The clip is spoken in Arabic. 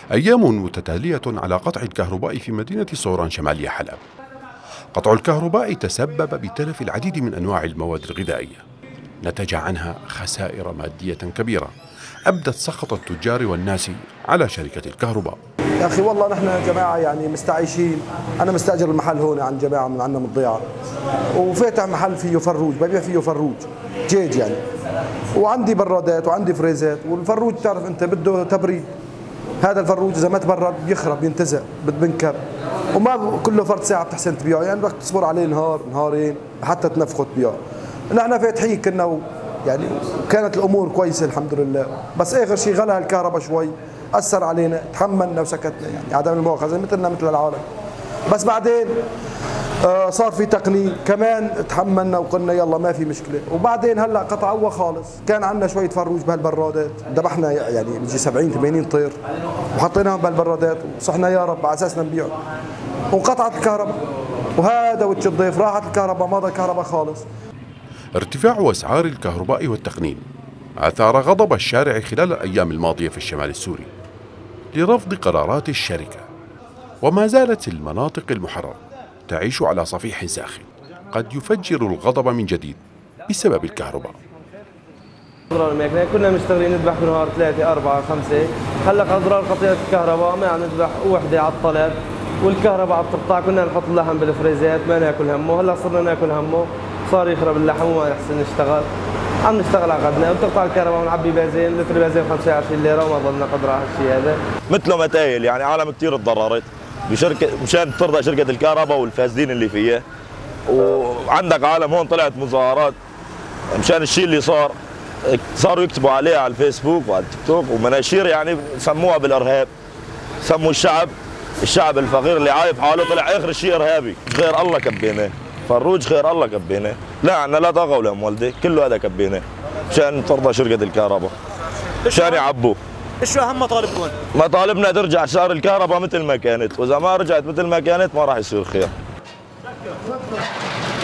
أيام متتالية على قطع الكهرباء في مدينة صوران شمالية حلب. قطع الكهرباء تسبب بتلف العديد من أنواع المواد الغذائية، نتج عنها خسائر مادية كبيرة أبدت سخط التجار والناس على شركة الكهرباء. يا أخي والله نحن جماعة يعني مستعيشين، أنا مستأجر المحل هون عن جماعة من عندنا من الضيعة، وفاتح محل فيه فروج، ببيع فيه فروج جيج يعني، وعندي برادات وعندي فريزات، والفروج تعرف أنت بده تبريد، هذا الفروج إذا ما تبرد بيخرب بينتزع بتبنكر، وما كله فرد ساعة بتحسن تبيعه، يعني بدك تصبر عليه نهار نهارين حتى تنفخه تبيعه. نحن فاتحين كنا يعني كانت الأمور كويسة الحمد لله، بس آخر شيء غلى الكهرباء شوي، أثر علينا، تحملنا وسكتنا، يعني عدم المؤاخذة مثلنا مثل العالم. بس بعدين صار في تقنين كمان تحملنا وقلنا يلا ما في مشكلة. وبعدين هلا قطعوها خالص، كان عندنا شوية فروج بهالبرادات، ذبحنا يعني بيجي 70 80 طير وحطيناهم بهالبرادات وصحنا يا رب على أساسنا نبيعهم، وانقطعت الكهرباء، وهذا وجه الضيف راحت الكهرباء، ما ضل كهرباء خالص. ارتفاع أسعار الكهرباء والتقنين أثار غضب الشارع خلال الأيام الماضية في الشمال السوري لرفض قرارات الشركة، وما زالت المناطق المحررة تعيش على صفيح ساخن قد يفجر الغضب من جديد بسبب الكهرباء. كنا مشتغلين نذبح بالنهار 3 4 5، هلا اضرار قطيعة الكهرباء ما عم نذبح وحدة على الطلب، والكهرباء عم تقطع، كنا نحط اللحم بالفريزات ما ناكل همه، هلا صرنا ناكل همه، صار يخرب اللحم وما نحسن نشتغل، عم نشتغل على قدنا، وتقطع الكهرباء ونعبي بنزين، لتر بنزين 25 ليرة وما ضلنا قدر على هالشيء هذا. مثله متايل، يعني عالم كثير تضررت بشركة مشان ترضى شركة الكهرباء والفاسدين اللي فيها، وعندك عالم هون طلعت مظاهرات مشان الشيء اللي صاروا يكتبوا عليه على الفيسبوك وعلى التيك توك ومناشير، يعني سموها بالارهاب، سموا الشعب الفقير اللي عايف حاله طلع اخر شيء ارهابي. غير الله كبيناه، فروج غير الله كبيناه، لا عنا لا طاقه ولا مولده، كله هذا كبيناه مشان ترضى شركه الكهرباء، مشان يعبوه. شو اهم مطالبكم؟ مطالبنا ترجع اسعار الكهرباء مثل ما كانت، واذا ما رجعت مثل ما كانت ما راح يصير خير.